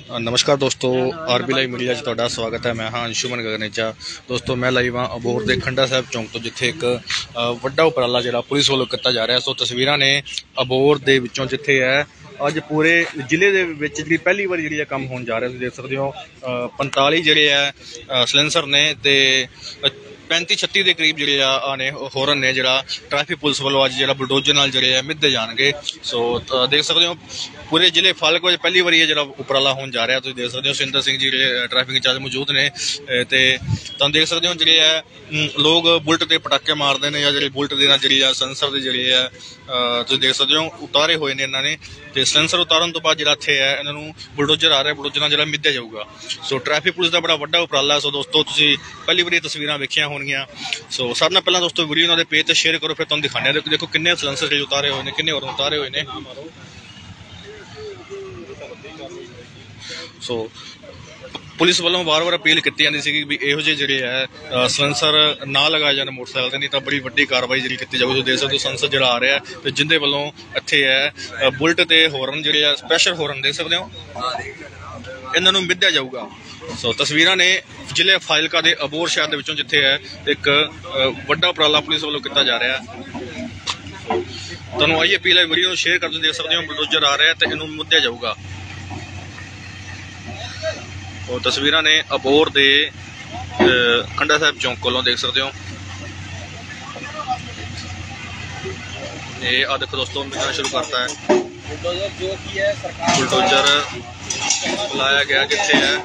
नमस्कार दोस्तों, RB live media तुहाडा स्वागत है। मैं हाँ अंशुमन गगनेचा। दोस्तों मैं लाइव हाँ अबोहर के खंडा साहब चौंक तो जिथे एक वड्डा उपराला जिहड़ा पुलिस वालों किया जा रहा है। सो तस्वीरां ने अबोहर दे विचों जिथे है अज पूरे जिले दे विच जिहड़ी पहली बार जिहड़ी काम होने जा रहा है। तुसीं देख सकते हो 45 जिहड़े है सलेंसर ने ते 35-36 के करीब जिहड़े आने होरन ने जिहड़ा ट्रैफिक पुलिस वालों अज जिहड़ा बुलडोजर नाल जिहड़े मिधे जाणगे। सो देख सकते हो पूरे जिले फालक में पहली बार जिहड़ा उपराला होने जा रहा है। तुसीं देख सकते हो सुरिंदर सिंह जी ट्रैफिक इंचार्ज मौजूद ने ते तुसीं देख सकते हो जिहड़े है लोग बुलट ते पटाके मारते हैं या जिहड़े बुलट दे जिहड़ी सेंसर दे जिहड़े है तुसीं देख सकते हो उतारे हुए ने इन्होंने ते सेंसर उतारन तो बाद जिहड़ा इत्थे है इन्होंने बुलडोजर आ रहा है, बुलडोजर जिहड़ा मिधे जाऊगा। सो ट्रैफिक पुलिस का बड़ा वड्डा उपराला। सो दोस्तों तुसीं पहली बार तस्वीरां वेखियां होणगियां। सो सब नाल पहलां दोस्तों वीडियो उन्होंने पेज ते शेयर करो, फिर तुहानूं दिखाने देखो किन्ने सेंसर उतारे हुए हैं, किन्ने होर उतारे हुए हैं। सो पुलिस वालों बार बार अपील की जाती सी भी इहो ਜਿਹੇ ਜਿਹੜੇ है सेंसर ना लगाए जाने मोटरसाइकिल से, नहीं तो बड़ी वड्डी कार्रवाई जी की जाऊगी। देख सकते हो सेंसर जो आ रहा है तो जिंदे वालों इत्थे है बुलट ते होरन जिहड़े है स्पैशल होरन देख सकते हो इन्हों मिधया जाऊगा। सो तस्वीरां ने जिले फाजिलका के अबोहर शहर के विचों जिथे है एक वड्डा उपराला पुलिस वालों किया जा रहा है। तुहानूं आई अपील है वीडियो शेयर कर देख सकते हो बुलडोजर आ रहा है तो इन्हों मिधया जाऊगा। और तस्वीरां ने अबोहर के खंडा साहब चौंक कोलों देख सकते हो। ये आ देखो दोस्तों मिलना शुरू करता है बुलडोजर बुलाया गया जिथे है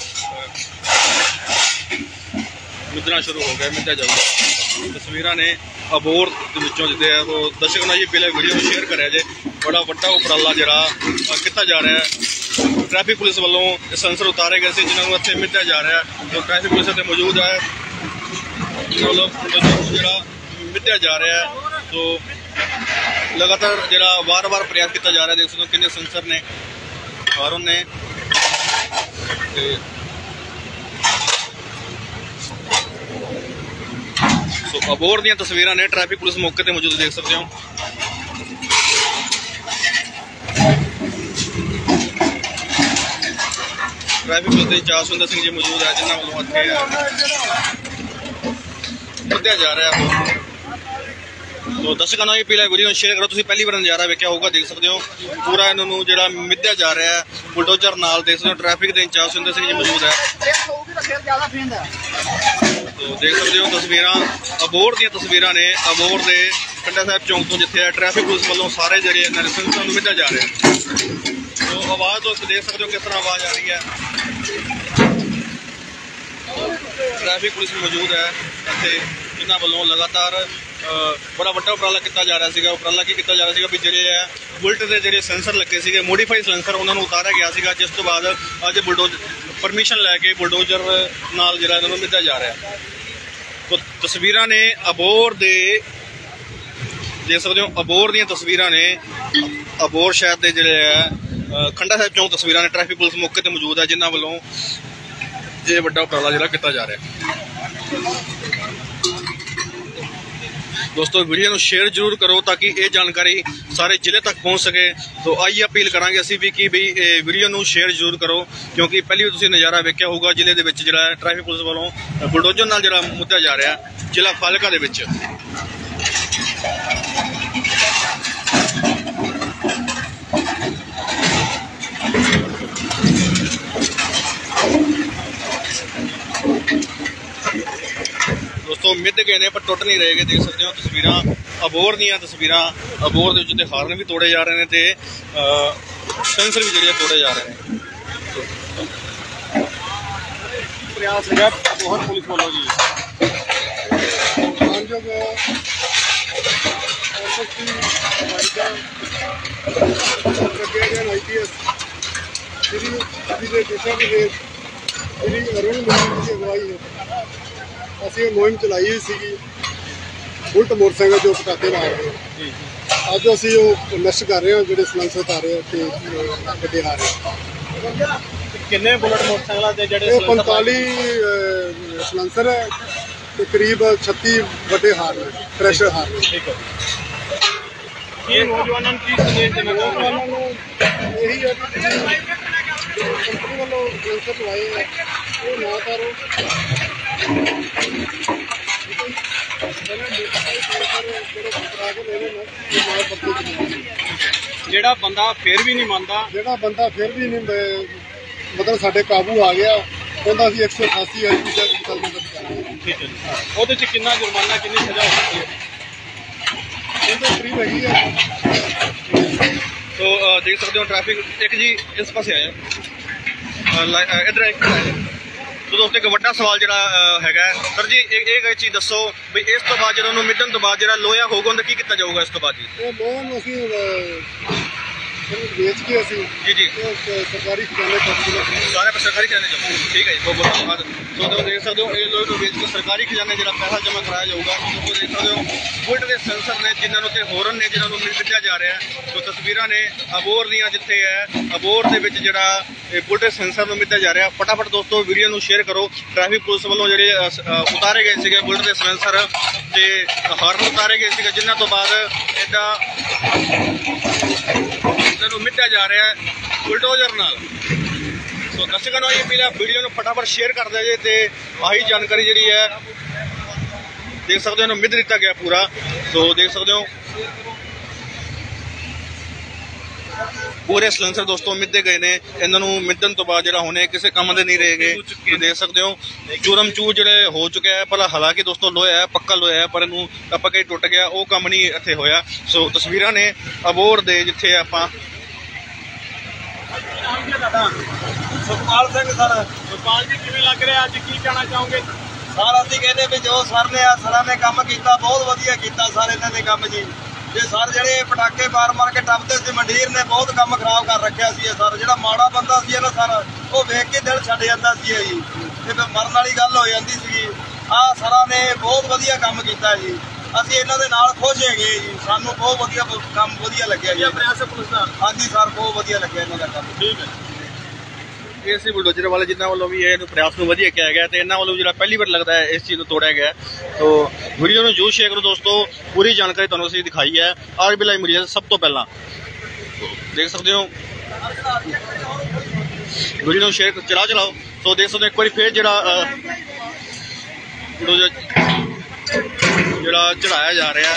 मिधना शुरू हो गया, मिधा जाऊगा। तस्वीरां ने अबोहर जिते है तो दर्शकों ने पहले वीडियो में शेयर कराया जे बड़ा वड्डा उपराला जरा किया जा रहा है। ट्रैफिक पुलिस वालों सेंसर उतारे गए थे जिन्होंने इतने मिधया जा रहा है। तो ट्रैफिक पुलिस इतने मौजूद है जरा मिधया जा रहा है। तो लगातार जरा बार बार प्रयास किया जा रहा है। देख सकते हो किन्ने सेंसर ने हारन ने तो अबोहर दी तस्वीरां ने ट्रैफिक पुलिस मौके पर मौजूद देख सकते हो। Traffic police incharge Surinder Singh ji मौजूद है जिन्होंने वालों मिधया जा रहा है। तो दर्शकों ने अपील है वीडियो शेयर करो। तुसीं पहली बार नज़ारा वेख्या होगा, देख सकते हो पूरा इन्होंने जो मिधया जा रहा है बुलडोजर नाल। देख सकते हो ट्रैफिक के इंचार्ज सुरिंदर सिंह जी मौजूद है। तो देख सकते हो तस्वीरां अबोहर दी तस्वीरां ने अबोहर के खंडा साहब चौंक तो जिथे ट्रैफिक पुलिस वालों सारे जो सेंसर मिधया जा रहे हैं। तो आवाज़ दोस्त देख सकते हो किस तरह आवाज़ आ रही है। ट्रैफिक पुलिस मौजूद है इत्थे जिन्हां वालों लगातार बड़ा वड्डा उपराला किया जा रहा है। उपराला की किया जा रहा है भी जिहड़े है बुलट के जिहड़े सेंसर लगे थे मोडीफाइड सेंसर उन्होंने उतारा गया सीगा, जिस तो बाद अज बुलडोजर परमिशन लैके बुलडोजर नाल जिहड़ा इन्होंने मिधया जा रहा है। तो तस्वीरां ने अबोहर दे देख सकते हो अबोहर दी तस्वीरां ने अबोहर शहर के जिहड़े है खंडा साहब चौंक तस्वीरां ने ट्रैफिक पुलिस मौके पर मौजूद है जिन्होंने वालों ये वड्डा उपराला जिहड़ा किया जा रहा है। दोस्तों वीडियो को शेयर जरूर करो ताकि ये जानकारी सारे जिले तक पहुँच सके। तो आइए अपील करांगे असीं भी कि भी वीडियो को शेयर जरूर करो, क्योंकि पहली भी तुसीं नज़ारा वेख्या होगा जिले के विच जिहड़ा ट्रैफिक पुलिस वालों बुलडोजर नाल जिहड़ा मिधया जा रहा है जिला फाजिलका दे विच। दोस्तों मिध गए ने पर टुट नहीं रहे। देख सकते हो तस्वीरां अबोहर दी तस्वीरां अबोहर के जिते हार्न भी तोड़े जा रहे हैं तो सेंसर भी जिहड़े तोड़े जा रहे हैं। प्रयास है अबोहर पुलिस वालों जी अगवाई असी मुहिम चलाई हुई सी बुलट मोटरसाइकिल जो पटाखे मार रहे अज असी नष्ट कर रहे हैं जो सलेंसर उतारे गड्डे आ रहे किन्ने बुलट मोटरसाइकिल 45 सलेंसर है तो करीब 36 वड्डे हार ने क्रैशर हार ने। नौजवानों की संदेश देना यही है ਵੱਲੋਂ ਸੈਂਸਰ ਲਵਾਏ ਆ ਉਹ ਨਾ ਕਰੋ। ਜਿਹੜਾ ਬੰਦਾ ਫਿਰ ਵੀ ਨਹੀਂ ਮੰਨਦਾ, ਮਤਲਬ ਸਾਡੇ ਕਾਬੂ ਆ ਗਿਆ, ਕਹਿੰਦਾ ਅਸੀਂ 188 ਐਲਪੀ ਦਾ ਮੁਸਲਮਾਨ ਦਾ ਕਰਾਂਗੇ। ਠੀਕ ਹੈ ਜੀ। ਉਹਦੇ ਚ ਕਿੰਨਾ ਜੁਰਮਾਨਾ, ਕਿੰਨੀ ਸਜ਼ਾ ਹੋ ਸਕਦੀ ਹੈ? ਉਹਦੇ ਕਰੀਬ ਹੈਗੀ ਹੈ। तो देख सकते हो ट्रैफिक एक जी इस पास आया इधर एक तो दोस्तों एक वड्डा सवाल जो है सर जी एक चीज़ दसो भी इस तो बाद जो मिधन तो बाद जो लोहा होगा उन्हें की किया जाऊगा इस तो बाद जी? ਵੇਚ ਕੇ ਅਸੀਂ जी ਸਰਕਾਰੀ ਖਜ਼ਾਨੇ सारे सरकारी खजाने जमा। ठीक है जी, बहुत बहुत धन्यवाद। तो देख सकते हो ये लोहे को ਵੇਚ ਕੇ सरकारी खजाने जो पैसा जमा कराया जाऊगा। तो देख सकते हो बुलेट के सेंसर ने जिन्होंने ते होरन ने जिन्होंने मिल जा रहा है। तो तस्वीरां ने अबोहर ਦੀਆਂ ਜਿੱਥੇ ਹੈ ਅਬੋਹਰ ਦੇ ਵਿੱਚ ਜਿਹੜਾ बुलेट के सेंसर ਨੂੰ ਮਿੱਧਿਆ ਜਾ ਰਿਹਾ। फटाफट दोस्तों वीडियो ਨੂੰ शेयर करो। ट्रैफिक पुलिस ਵੱਲੋਂ ਜਿਹੜੇ ਉਤਾਰੇ ਗਏ ਸੀਗੇ बुलेट के सेंसर ਤੇ ਹਾਰਨ ਉਤਾਰੇ ਗਏ ਸੀਗੇ, ਜਿਨ੍ਹਾਂ ਤੋਂ ਬਾਅਦ ਇਹਦਾ ਨੂੰ ਮਿੱਧਿਆ ਜਾ ਰਿਹਾ ਹੈ ਬੁਲਡੋਜ਼ਰ ਨਾਲ। ਸੋ ਦਰਸ਼ਕਾਂ ਨੂੰ ਇਹ ਅਪੀਲ ਹੈ ਵੀਡੀਓ ਨੂੰ ਫਟਾਫਟ ਸ਼ੇਅਰ ਕਰ ਦਿਓ ਜੀ। ਤੇ ਆਹੀ ਜਾਣਕਾਰੀ ਜਿਹੜੀ ਹੈ ਦੇਖ ਸਕਦੇ ਹੋ, ਇਹਨੂੰ ਮਿੱਧ ਦਿੱਤਾ ਗਿਆ ਪੂਰਾ। ਸੋ ਦੇਖ ਸਕਦੇ ਹੋ ਪੂਰੇ ਸਲੈਂਸਰ ਦੋਸਤੋ ਮਿੱਧੇ ਗਏ ਨੇ। ਇਹਨਾਂ ਨੂੰ ਮਿੱਧਣ ਤੋਂ ਬਾਅਦ ਜਿਹੜਾ ਹੁਣੇ ਕਿਸੇ ਕੰਮ ਦੇ ਨਹੀਂ ਰਹੇਗੇ। ਦੇਖ ਸਕਦੇ ਹੋ ਚੂਰਮ ਚੂਰ ਜਿਹੜੇ ਹੋ ਚੁੱਕਿਆ ਹੈ, ਪਰ ਹਾਲਾਂਕਿ ਦੋਸਤੋ ਲੋਹਾ ਹੈ, ਪੱਕਾ ਲੋਹਾ ਹੈ, ਪਰ ਇਹਨੂੰ ਆਪਾਂ ਕਈ ਟੁੱਟ ਗਿਆ, ਉਹ ਕੰਮ ਨਹੀਂ ਇੱਥੇ ਹੋਇਆ। ਸੋ ਤਸਵੀਰਾਂ ਨੇ ਅਬੋਹਰ ਦੇ ਜਿੱਥੇ ਆਪਾਂ ਸੁਖਪਾਲ ਸਿੰਘ ਸਰ। ਸੁਖਪਾਲ ਜੀ ਕਿਵੇਂ ਲੱਗ ਰਿਹਾ ਅੱਜ, ਕੀ ਕਹਿਣਾ ਚਾਹੋਗੇ? ਸਰ ਅਸੀਂ ਕਹਿੰਦੇ ਵੀ ਜੋ ਸਰ ਨੇ ਸਰਾਂ ਨੇ ਕੰਮ ਕੀਤਾ ਬਹੁਤ ਵਧੀਆ ਕੀਤਾ ਸਰ ਇਹਨਾਂ ਨੇ ਕੰਮ ਜੀ। ਜੇ ਸਰ ਜਿਹੜੇ ਪਟਾਕੇ ਮਾਰ ਕੇ ਟੱਪਦੇ ਸੀ ਮੰਡੀਰ ਨੇ ਬਹੁਤ ਕੰਮ ਖਰਾਬ ਕਰ ਰੱਖਿਆ ਸੀ ਸਰ। ਜਿਹੜਾ ਮਾੜਾ ਬੰਦਾ ਸੀ ਨਾ ਸਰ ਉਹ ਵੇਖ ਕੇ ਦਿਲ ਛੱਡ ਜਾਂਦਾ ਸੀ ਜੀ, ਤੇ ਫਿਰ ਮਰਨ ਵਾਲੀ ਗੱਲ ਹੋ ਜਾਂਦੀ ਸੀ। ਆਹ ਸਰਾਂ ਨੇ ਬਹੁਤ ਵਧੀਆ ਕੰਮ ਕੀਤਾ ਜੀ, ਅਸੀਂ ਇਹਨਾਂ ਦੇ ਨਾਲ ਖੁਸ਼ ਹੈਗੇ ਜੀ। ਸਾਨੂੰ ਬਹੁਤ ਵਧੀਆ ਕੰਮ ਵਧੀਆ ਲੱਗਿਆ ਜੀ ਪ੍ਰਯਾਸ ਪੁਲਿਸ ਦਾ। ਹਾਂਜੀ ਸਰ ਬਹੁਤ ਵਧੀਆ ਲੱਗਿਆ ਇਹਨਾਂ ਦਾ ਕੰਮ। ਠੀਕ ਹੈ। ਇਹ ਸੀ ਬੁਲਡੋਜ਼ਰ ਵਾਲੇ ਜਿਨ੍ਹਾਂ ਵੱਲੋਂ ਵੀ ਇਹਨੂੰ ਪ੍ਰਯਾਸ ਨੂੰ ਵਧੀਆ ਕਿਹਾ ਗਿਆ, ਤੇ ਇਹਨਾਂ ਵੱਲੋਂ ਜਿਹੜਾ ਪਹਿਲੀ ਵਾਰ ਲੱਗਦਾ ਹੈ ਇਸ ਚੀਜ਼ ਨੂੰ ਤੋੜਿਆ ਗਿਆ। ਤੋ ਵੀਡੀਓ ਨੂੰ ਜ਼ਰੂਰ ਸ਼ੇਅਰ ਕਰੋ ਦੋਸਤੋ। ਪੂਰੀ ਜਾਣਕਾਰੀ ਤੁਹਾਨੂੰ ਅਸੀਂ ਦਿਖਾਈ ਹੈ ਆਰਬੀ ਲਾਈਵ ਮੀਡੀਆ ਸਭ ਤੋਂ ਪਹਿਲਾਂ। ਦੇਖ ਸਕਦੇ ਹੋ ਵੀਡੀਓ ਨੂੰ ਸ਼ੇਅਰ ਚਲਾਓ। ਸੋ ਦੇਖ ਸਕਦੇ ਹੋ ਇੱਕ ਵਾਰੀ ਫੇਰ ਜਿਹੜਾ ਬੁਲਡੋਜ਼ਰ ਜਿਹੜਾ ਚੜਾਇਆ ਜਾ ਰਿਹਾ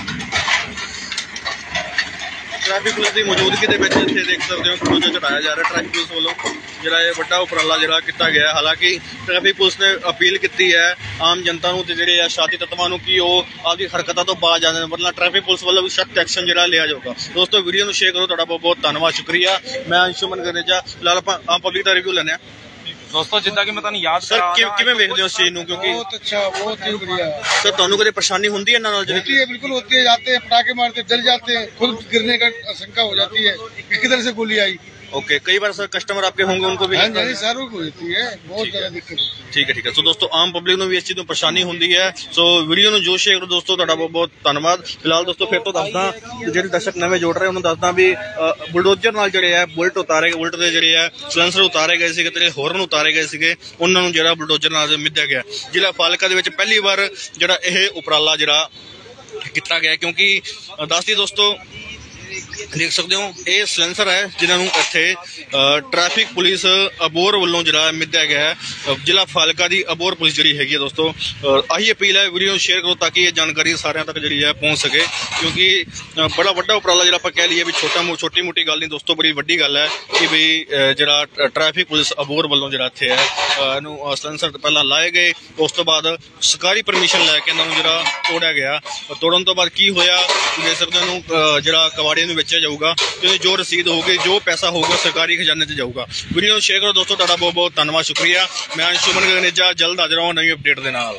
ਟ੍ਰੈਫਿਕ ਪੁਲਿਸ ਦੀ ਮੌਜੂਦਗੀ ਦੇ ਵਿੱਚ। ਇੱਥੇ ਦੇਖ ਸਕਦੇ ਹੋ ਬੁਲਡੋਜ਼ਰ ਚੜਾਇਆ ਜਾ ਰਿਹਾ ਟ੍ਰੈਫਿਕ ਪੁਲਿਸ ਵੱਲੋਂ। ਜਿਹੜਾ ਇਹ ਵੱਡਾ ਉਪਰਾਲਾ ਜਿਹੜਾ ਕੀਤਾ ਗਿਆ। ਹਾਲਾਂਕਿ ਟ੍ਰੈਫਿਕ ਪੁਲਿਸ ਨੇ ਅਪੀਲ ਕੀਤੀ ਹੈ ਆਮ ਜਨਤਾ ਨੂੰ ਤੇ ਜਿਹੜੇ ਆ ਸ਼ਾਤੀ ਤੱਤਾਂ ਨੂੰ ਕਿ ਉਹ ਆਪਦੀ ਹਰਕਤਾਂ ਤੋਂ ਬਾਜ਼ ਆ ਜਾਣ, ਮਤਲਬ ਟ੍ਰੈਫਿਕ ਪੁਲਿਸ ਵੱਲੋਂ ਵੀ ਸਖਤ ਐਕਸ਼ਨ ਜਿਹੜਾ ਲਿਆ ਜਾਊਗਾ। ਦੋਸਤੋ ਵੀਡੀਓ ਨੂੰ ਸ਼ੇਅਰ ਕਰੋ। ਤੁਹਾਡਾ ਬਹੁਤ ਬਹੁਤ ਧੰਨਵਾਦ, ਸ਼ੁਕਰੀਆ। ਮੈਂ ਅੰਸ਼ੁਮਨ ਗਗਨੇਜਾ। ਫਿਲਹਾਲ ਆਪਾਂ ਆਮ ਪਬਲਿਕ ਦਾ ਰਿਵਿਊ ਲੈਂਦੇ ਹਾਂ। ਦੋਸਤੋ ਜਿੱਦਾਂ ਕਿ ਮੈਂ ਤੁਹਾਨੂੰ ਯਾਦ ਸਰ ਕਿਵੇਂ ਵੇਖਦੇ ਹੋ ਇਸ ਚੀਜ਼ ਨੂੰ? ਕਿਉਂਕਿ ਬਹੁਤ ਅੱਛਾ, बहुत ही बढ़िया। ਸਰ ਤੁਹਾਨੂੰ ਕਦੇ ਪਰੇਸ਼ਾਨੀ ਹੁੰਦੀ ਹੈ ਇਹਨਾਂ ਨਾਲ? होती है, बिल्कुल होती है। जाते हैं पटाखे मारते जल जाते हैं, खुद गिरने का आशंका हो जाती है कि किधर से गोली आई। ओके, कई बार सर कस्टमर आपके होंगे उनको भी हाँ जी, सारों को होती है, बहुत ज्यादा दिक्कत होती है। ठीक है। सो दोस्तों आम पब्लिक ਨੂੰ ਵੀ ਇਸ ਚੀਜ਼ ਤੋਂ ਪਰੇਸ਼ਾਨੀ ਹੁੰਦੀ ਹੈ। ਸੋ ਵੀਡੀਓ ਨੂੰ ਜੋ ਸ਼ੇਅਰ ਕਰੋ ਦੋਸਤੋ। ਤੁਹਾਡਾ ਬਹੁਤ ਬਹੁਤ ਧੰਨਵਾਦ। ਫਿਲਹਾਲ ਦੋਸਤੋ ਫਿਰ ਤੋਂ ਦੱਸਦਾ ਜਿਹੜੇ ਦਰਸ਼ਕ ਨਵੇਂ ਜੁੜ ਰਹੇ ਉਹਨਾਂ ਨੂੰ ਦੱਸਦਾ ਵੀ ਬੁਲਡੋਜ਼ਰ ਨਾਲ ਜਿਹੜੇ ਹੈ ਬੁਲਟ ਉਤਾਰੇ ਗਏ, ਬੁਲਟ ਦੇ ਜਿਹੜੇ ਹੈ ਸਲੈਂਸਰ ਉਤਾਰੇ ਗਏ ਸੀਗੇ ਤੇ ਹੋਰਨ ਉਤਾਰੇ ਗਏ ਸੀਗੇ, ਉਹਨਾਂ ਨੂੰ ਜਿਹੜਾ ਬੁਲਡੋਜ਼ਰ ਨਾਲ ਮਿੱਧਿਆ ਗਿਆ। ਜ਼ਿਲ੍ਹਾ ਫਾਜ਼ਿਲਕਾ ਦੇ ਵਿੱਚ ਪਹਿਲੀ ਵਾਰ ਜਿਹੜਾ ਇਹ ਉਪਰਾਲਾ ਜਿਹੜਾ ਕੀਤਾ ਗਿਆ। ਕਿਉਂਕਿ ਦੱਸਦੀ ਦੋਸਤੋ ਦੇਖ ਸਕਦੇ ਹੋ ਇਹ ਸਲੈਂਸਰ ਹੈ ਜਿਨ੍ਹਾਂ ਨੂੰ ਇੱਥੇ ਟ੍ਰੈਫਿਕ ਪੁਲਿਸ ਅਬੋਹਰ ਵੱਲੋਂ ਜਿਹੜਾ ਮਿੱਧਿਆ ਗਿਆ ਹੈ। ਜ਼ਿਲ੍ਹਾ ਫਾਜ਼ਿਲਕਾ ਦੀ ਅਬੋਹਰ ਪੁਲਿਸ ਜਿਹੜੀ ਹੈਗੀ ਹੈ ਦੋਸਤੋ। ਆਹੀ ਅਪੀਲ ਹੈ ਵੀਡੀਓ ਨੂੰ ਸ਼ੇਅਰ ਕਰੋ ਤਾਂ ਕਿ ਇਹ ਜਾਣਕਾਰੀ ਸਾਰਿਆਂ ਤੱਕ ਜਿਹੜੀ ਹੈ ਪਹੁੰਚ ਸਕੇ। ਕਿਉਂਕਿ ਬੜਾ ਵੱਡਾ ਉਪਰਾਲਾ ਜਿਹੜਾ ਆਪਾਂ ਕਹਿ ਲਈਏ ਵੀ ਛੋਟੀ ਮੋਟੀ ਗੱਲ ਨਹੀਂ ਦੋਸਤੋ, ਬੜੀ ਵੱਡੀ ਗੱਲ ਹੈ ਕਿ ਵੀ ਜਿਹੜਾ ਟ੍ਰੈਫਿਕ ਪੁਲਿਸ ਅਬੋਹਰ ਵੱਲੋਂ ਜਿਹੜਾ ਇੱਥੇ ਹੈ ਇਹਨੂੰ ਸਲੈਂਸਰ ਪਹਿਲਾਂ ਲਾਏ ਗਏ, ਉਸ ਤੋਂ ਬਾਅਦ ਸਰਕਾਰੀ ਪਰਮਿਸ਼ਨ ਲੈ ਕੇ ਇਹਨਾਂ ਨੂੰ ਜਿਹੜਾ ਤੋੜਿਆ ਗਿਆ। ਤੋੜਨ ਤੋਂ ਬਾਅਦ ਕੀ ਹੋਇਆ ਦੇਖ ਸਕਦੇ ਹੋ, ਇਹਨੂੰ ਜਿਹੜਾ ਕਵਾੜੀਆਂ ਨੂੰ ਵੇਚਿਆ ਜਾਊਗਾ ਤੇ ਜੋ ਰਸੀਦ ਹੋਊਗੀ, ਜੋ ਪੈਸਾ ਹੋਊਗਾ ਸਰਕਾਰੀ ਖਜ਼ਾਨੇ 'ਚ ਜਾਊਗਾ। ਵੀਡੀਓ ਨੂੰ ਸ਼ੇਅਰ ਕਰੋ ਦੋਸਤੋ। ਤੁਹਾਡਾ ਬਹੁਤ ਬਹੁਤ ਧੰਨਵਾਦ, ਸ਼ੁਕਰੀਆ। ਮੈਂ ਅੰਸ਼ੁਮਨ ਗਗਨੇਜਾ ਜਲਦ ਹਾਜ਼ਰ ਹਾਂ ਨਵੀਂ ਅਪਡੇਟ ਦੇ ਨਾਲ।